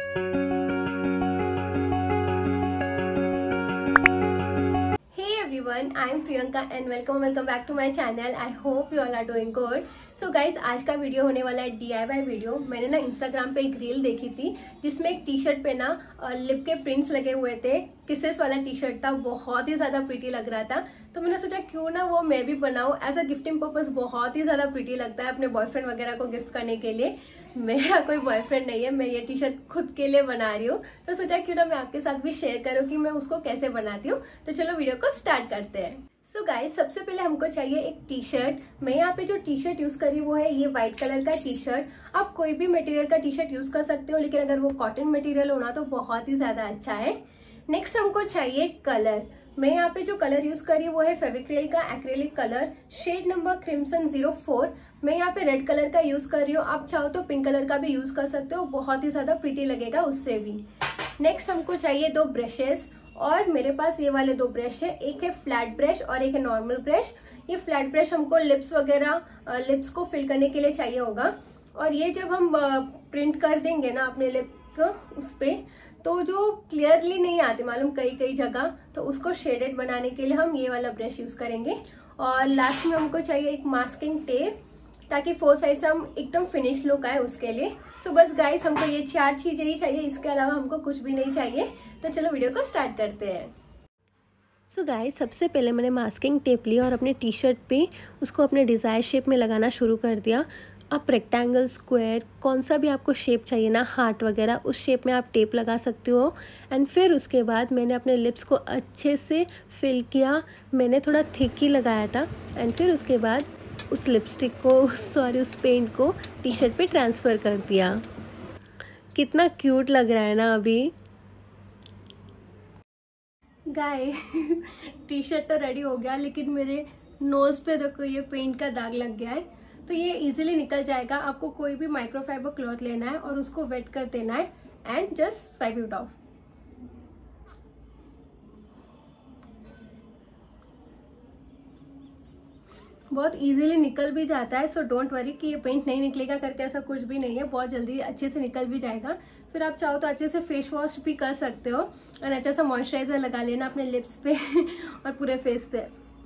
everyone, I am Priyanka and welcome back to my channel. I hope you all are doing good. So guys, आज का video होने वाला है DIY video. मैंने ना Instagram पे एक रील देखी थी जिसमें एक टी शर्ट पे ना लिप के प्रिंट्स लगे हुए थे। किसेस वाला टी शर्ट था, बहुत ही ज्यादा प्रिटी लग रहा था। तो मैंने सोचा क्यों ना वो मैं भी बनाऊं एज अ गिफ्टिंग पर्पस। बहुत ही ज्यादा प्रिटी लगता है अपने बॉयफ्रेंड वगैरह को गिफ्ट करने के लिए। मेरा कोई बॉयफ्रेंड नहीं है, मैं ये टी शर्ट खुद के लिए बना रही हूँ। तो सोचा क्यों ना मैं आपके साथ भी शेयर करूँ कि मैं उसको कैसे बनाती हूँ। तो चलो वीडियो को स्टार्ट करते हैं। सो गाइस, सबसे पहले हमको चाहिए एक टी शर्ट। मैं यहाँ पे जो टी शर्ट यूज करी वो है ये व्हाइट कलर का टी शर्ट। आप कोई भी मटेरियल का टी शर्ट यूज कर सकते हो, लेकिन अगर वो कॉटन मटेरियल होना तो बहुत ही ज्यादा अच्छा है। नेक्स्ट हमको चाहिए कलर। मैं यहाँ पे जो कलर यूज करी वो है फेविक्रिल का acrylic colour, shade number crimson 04। मैं यहाँ पे रेड कलर का यूज कर रही हूँ, आप चाहो तो पिंक कलर का भी यूज कर सकते हो, बहुत ही ज्यादा प्रिटी लगेगा उससे भी। नेक्स्ट हमको चाहिए 2 ब्रशेस, और मेरे पास ये वाले 2 ब्रश है। एक है फ्लैट ब्रश और एक है नॉर्मल ब्रश। ये फ्लैट ब्रश हमको लिप्स वगैरह लिप्स को फिल करने के लिए चाहिए होगा। और ये जब हम प्रिंट कर देंगे ना अपने लिप को उस पे, तो जो क्लियरली नहीं आते मालूम कई जगह, तो उसको शेडेड बनाने के लिए हम ये वाला ब्रश यूज करेंगे। और लास्ट में हमको चाहिए एक मास्किंग टेप, ताकि 4 साइड से हम एकदम फिनिश लुक आए उसके लिए। सो बस गाइस, हमको ये 4 चीजें ही चाहिए, इसके अलावा हमको कुछ भी नहीं चाहिए। तो चलो वीडियो को स्टार्ट करते हैं। सो गाइस, सबसे पहले मैंने मास्किंग टेप लिया और अपने टी शर्ट पे उसको अपने डिज़ायर शेप में लगाना शुरू कर दिया। आप रेक्टेंगल, स्क्वायर, कौन सा भी आपको शेप चाहिए ना, हार्ट वगैरह, उस शेप में आप टेप लगा सकते हो। एंड फिर उसके बाद मैंने अपने लिप्स को अच्छे से फिल किया। मैंने थोड़ा थिक ही लगाया था। एंड फिर उसके बाद उस लिपस्टिक को उस पेंट को टी शर्ट पे ट्रांसफ़र कर दिया। कितना क्यूट लग रहा है ना अभी। गाय टी शर्ट तो रेडी हो गया, लेकिन मेरे नोज़ पे देखो ये पेंट का दाग लग गया है। तो ये इजीली निकल जाएगा। आपको कोई भी माइक्रोफाइबर क्लॉथ लेना है और उसको वेट कर देना है and just swipe it off. बहुत इजीली निकल भी जाता है। सो डोंट वरी कि ये पेंट नहीं निकलेगा करके, ऐसा कुछ भी नहीं है। बहुत जल्दी अच्छे से निकल भी जाएगा। फिर आप चाहो तो अच्छे से फेस वॉश भी कर सकते हो और अच्छा सा मॉइस्चराइजर लगा लेना अपने लिप्स पे और पूरे फेस पे।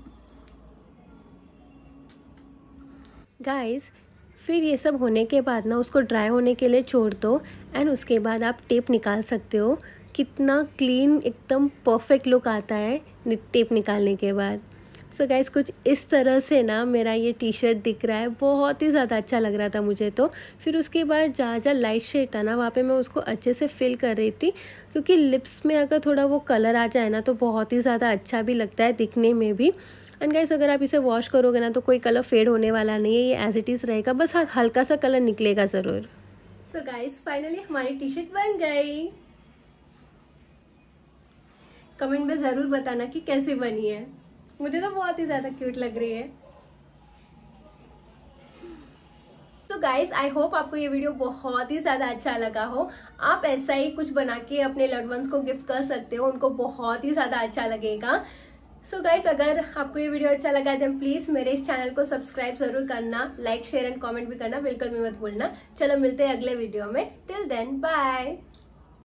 गाइस, फिर ये सब होने के बाद ना उसको ड्राई होने के लिए छोड़ दो। एंड उसके बाद आप टेप निकाल सकते हो। कितना क्लीन, एकदम परफेक्ट लुक आता है टेप निकालने के बाद। सो गाइस, कुछ इस तरह से ना मेरा ये टी शर्ट दिख रहा है। बहुत ही ज़्यादा अच्छा लग रहा था मुझे तो। फिर उसके बाद जहाँ लाइट शेड था ना, वहाँ पे मैं उसको अच्छे से फिल कर रही थी, क्योंकि लिप्स में अगर थोड़ा वो कलर आ जाए ना तो बहुत ही ज़्यादा अच्छा भी लगता है दिखने में भी। एंड गाइस, अगर आप इसे वॉश करोगे ना तो कोई कलर फेड होने वाला नहीं है, ये एज इट इज़ रहेगा, बस हल्का सा कलर निकलेगा ज़रूर। सो गाइस, फाइनली हमारी टी शर्ट बन गई। कमेंट में ज़रूर बताना कि कैसी बनी है। मुझे तो बहुत ही ज़्यादा क्यूट लग रही है। तो गाइस, आई होप आपको ये वीडियो बहुत ही ज़्यादा अच्छा लगा हो। आप ऐसा ही कुछ बना के अपने लव्ड वंस को गिफ्ट कर सकते हो, उनको बहुत ही ज़्यादा अच्छा लगेगा। सो गाइस, अगर आपको ये वीडियो अच्छा लगा तो प्लीज़ मेरे इस चैनल को सब्सक्राइब जरूर करना, लाइक, शेयर एंड कमेंट भी करना बिल्कुल भी मत भूलना। चलो मिलते हैं अगले वीडियो में। Till then, bye.